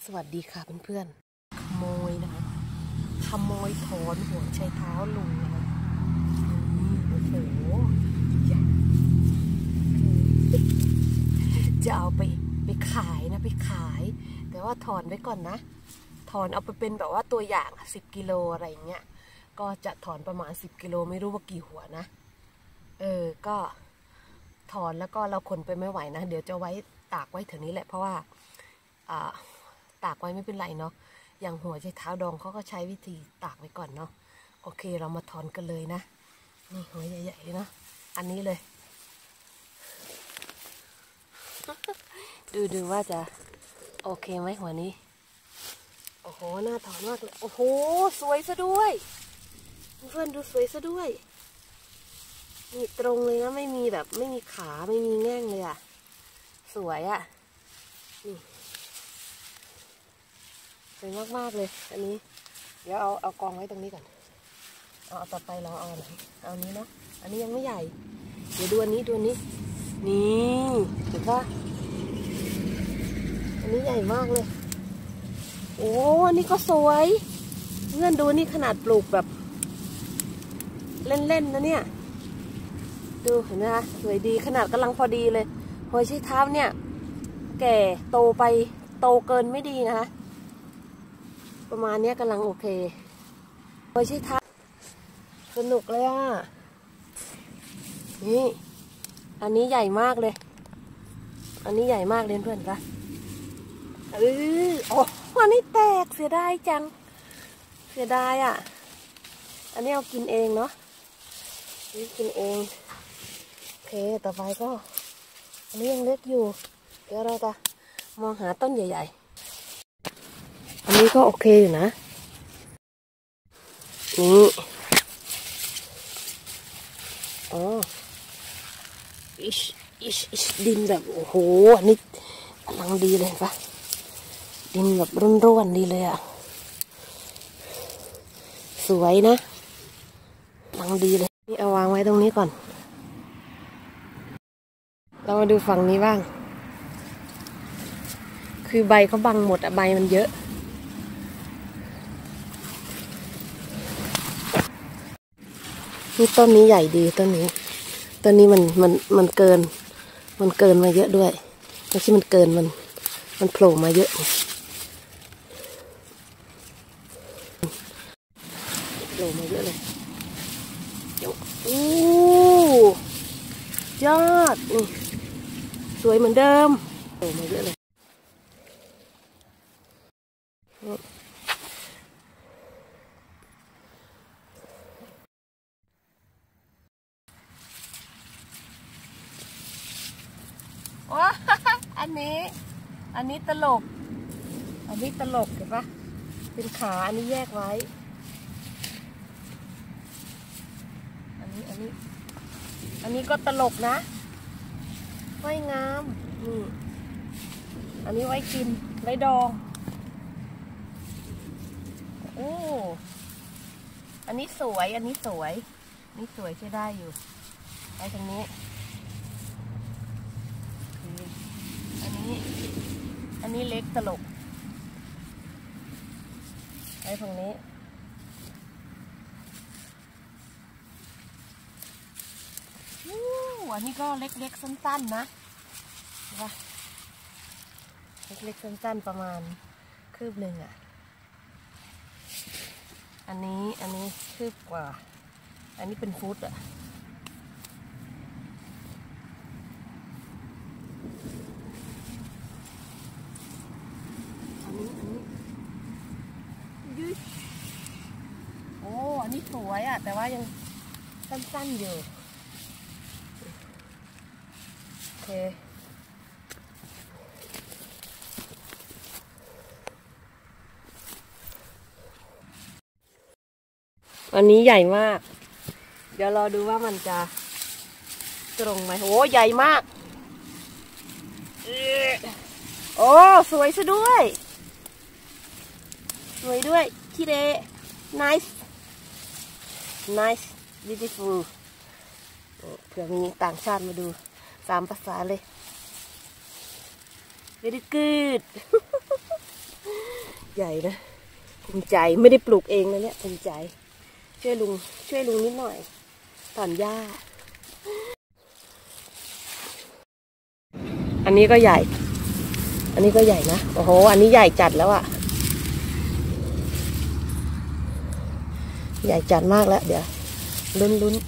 สวัสดีค่ะเพื่อนๆขโมยนะคะขโมยถอนหัวไชเท้าลุงนะคะโอ้โหจะเอาไปขายนะไปขายแต่ว่าถอนไว้ก่อนนะถอนเอาไปเป็นแบบว่าตัวอย่าง10 กิโลอะไรอย่างเงี้ยก็จะถอนประมาณ10 กิโลไม่รู้ว่ากี่หัวนะก็ถอนแล้วก็เราขนไปไม่ไหวนะเดี๋ยวจะไว้ตากไว้แถวนี้แหละเพราะว่าตากไว้ไม่เป็นไรเนาะอย่างหัวไชเท้าดองเขาก็ใช้วิธีตากไว้ก่อนเนาะโอเคเรามาถอนกันเลยนะนี่หัวใหญ่ๆเลยเนาะอันนี้เลย ดูว่าจะโอเคไหมหัวนี้โอ้โหน่าถอนมากเลยโอ้โหสวยซะด้วยเพื่อนดูสวยซะด้วยนี่ตรงเลยนะไม่มีแบบไม่มีขาไม่มีแง่งเลยอะสวยอะนี่สวยมากๆเลยอันนี้เดี๋ยวเอากองไว้ตรงนี้ก่อนเอาต่อไปเราเอาไหนเอานี้เนาะอันนี้ยังไม่ใหญ่เดี๋ยวดูอันนี้นี่เห็นปะอันนี้ใหญ่มากเลยโอ้อันนี้ก็สวยเงื่อนดูนี่ขนาดปลูกแบบเล่นๆนะเนี่ยดูเห็นไหมคะสวยดีขนาดกำลังพอดีเลยหัวไชเท้าเนี่ยแก่โตไปโตเกินไม่ดีนะคะประมาณนี้กำลังโอเคหัวไชเท้าสนุกเลยอ่ะนี่อันนี้ใหญ่มากเลยอันนี้ใหญ่มากเลยเพื่อนคะโอ้อันนี้แตกเสียดายจังเสียดายอ่ะอันนี้เอากินเองเนาะนี่กินเองโอเคต่อไปก็อันนี้ยังเล็กอยู่เดี๋ยวเราจะมองหาต้นใหญ่ๆอันนี้ก็โอเคอยู่นะนี่อ๋อดินแบบโอ้โหอันนี้กำลังดีเลยปะดินแบบร่วนๆดีเลยอ่ะสวยนะกำลังดีเลยนี่เอาวางไว้ตรงนี้ก่อนเรามาดูฝั่งนี้บ้างคือใบเขาบังหมดอะใบมันเยอะนี่ต้นนี้ใหญ่ดีต้นนี้มันเกินมาเยอะด้วยไม่ใช่มันเกินมันโผล่มาเยอะโผล่มาเยอะเลยยอดนี่สวยเหมือนเดิมโผล่มาเยอะเลยว้าอันนี้ตลกเห็นปะเป็นขาอันนี้แยกไว้อันนี้ก็ตลกนะไว้งามนี่อันนี้ไว้กินไว้ดองโอ้อันนี้สวยนี่สวยใช้ได้อยู่ไว้ตรงนี้อันนี้เล็กตลกไว้ตรงนี้อันนี้ก็เล็กๆสั้นๆนะว่าเล็กๆสั้นๆประมาณคืบหนึ่งอ่ะอันนี้คืบกว่าอันนี้เป็นฟุตอ่ะอันนี้โอ้อันนี้สวยอ่ะแต่ว่ายังสั้นๆอยู่โอเคอันนี้ใหญ่มากเดี๋ยวรอดูว่ามันจะตรงไหมโอ้ใหญ่มากโอ้สวยซะด้วยคิเด nice beautiful เผื่อมีต่างชาติมาดู3 ภาษาเลย very good ใหญ่นะภูมิใจไม่ได้ปลูกเองนะเนี่ยภูมิใจช่วยลุงนิดหน่อยถอนหญ้าอันนี้ก็ใหญ่นะโอ้โหอันนี้ใหญ่จัดแล้วอะใหญ่จัดมากแล้วเดี๋ยวลุ้น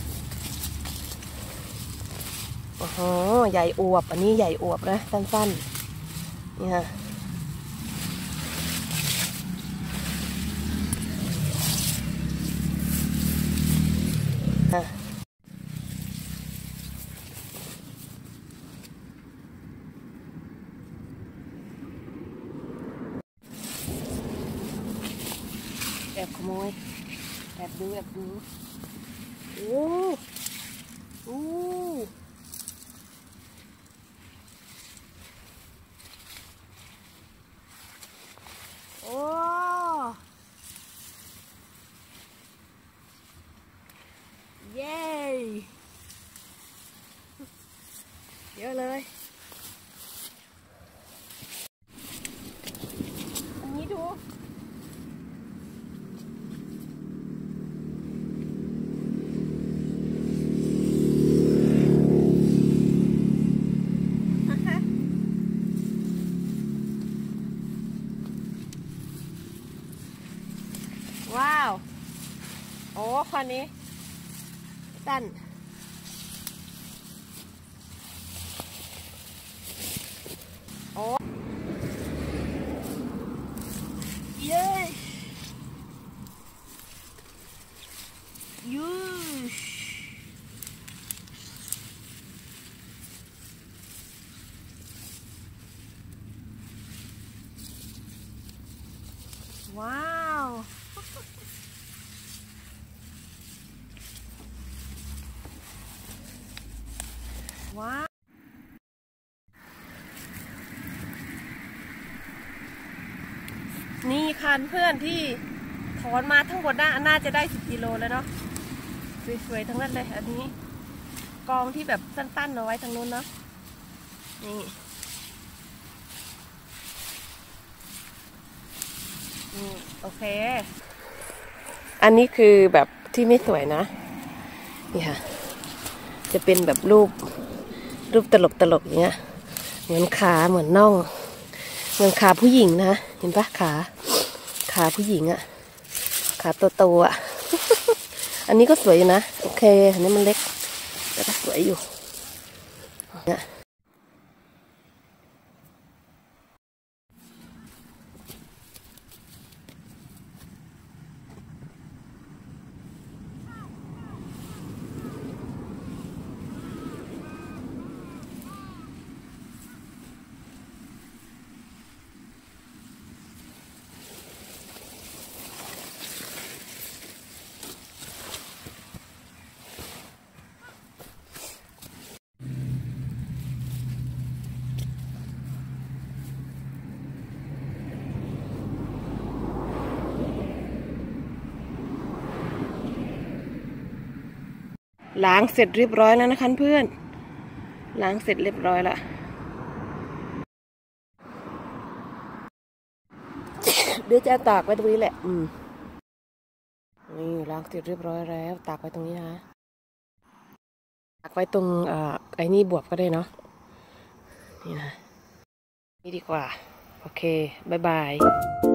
โอ้โหใหญ่อวบอันนี้ใหญ่อวบนะสั้นๆนี่ฮะแอบขโมยแอบดูโอ้โอ้โอ้เย้เยอะเลยอันนี้ดูว้าวโอ้คนนี้ตั้นโอ้เย้ยูชว้าวว้าวนี่คันเพื่อนที่ถอนมาทั้งหมดน่าจะได้10 กิโลแล้วเนาะสวยๆทั้งนั้นเลยอันนี้กองที่แบบสั้นๆเอาไว้ทางนู้นเนาะนี่โอเคอันนี้คือแบบที่ไม่สวยนะนี่ค่ะจะเป็นแบบรูปตลกอย่างเงี้ยเหมือนขาเหมือนน่องเหมือนขาผู้หญิงนะเห็นปะขาผู้หญิงอะขาโตๆอะ อันนี้ก็สวยอยู่นะโอเคอันนี้มันเล็กแต่ก็สวยอยู่เนี่ยล้างเสร็จเรียบร้อยแล้วนะคะเพื่อนล้างเสร็จเรียบร้อยละเดี๋ยวจะตากไว้ตรงนี้แหละนี่ล้างเสร็จเรียบร้อยแล้วตากไว้ตรงนี้นะตากไว้ตรงไอ้นี่บวบก็ได้เนาะนี่นะนี่ดีกว่าโอเคบ๊ายบาย